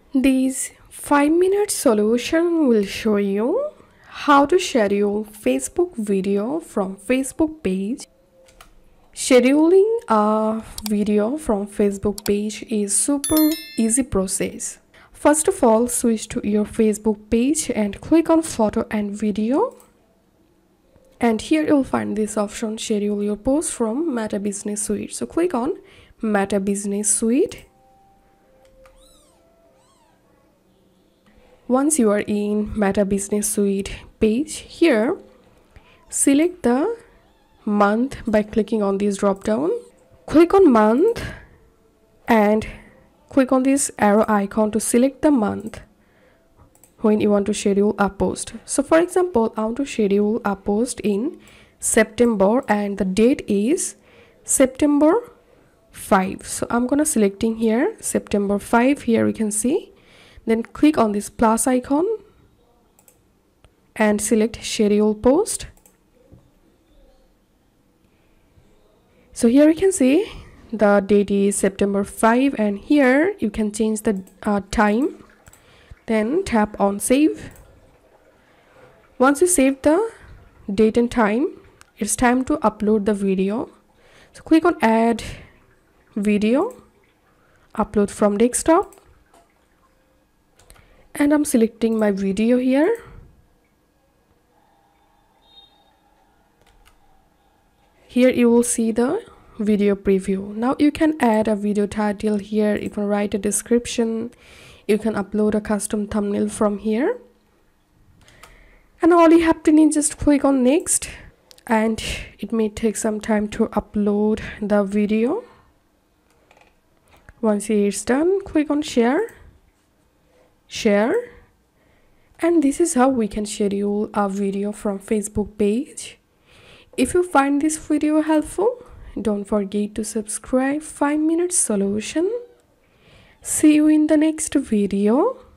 This 5-minute solution will show you how to schedule Facebook video from Facebook page. Scheduling a video from Facebook page is super easy process. First of all, switch to your Facebook page and click on photo and video. And here you'll find this option, schedule your post from Meta Business Suite. So click on Meta Business Suite. Once you are in Meta Business Suite page, here select the month by clicking on this drop down. Click on month and click on this arrow icon to select the month when you want to schedule a post. So for example, I want to schedule a post in September and the date is September 5. So I'm gonna selecting here September 5. Here you can see. Then click on this plus icon and select schedule post. So here you can see the date is September 5 and here you can change the time. Then tap on save. Once you save the date and time, it's time to upload the video. So click on add video, upload from desktop. And I'm selecting my video here. Here you will see the video preview. Now you can add a video title here. You can write a description. You can upload a custom thumbnail from here. And all you have to need, just click on next. And it may take some time to upload the video. Once it's done, click on share. And this is how we can schedule a video from Facebook page. If you find this video helpful, don't forget to subscribe. 5-minute solution. See you in the next video.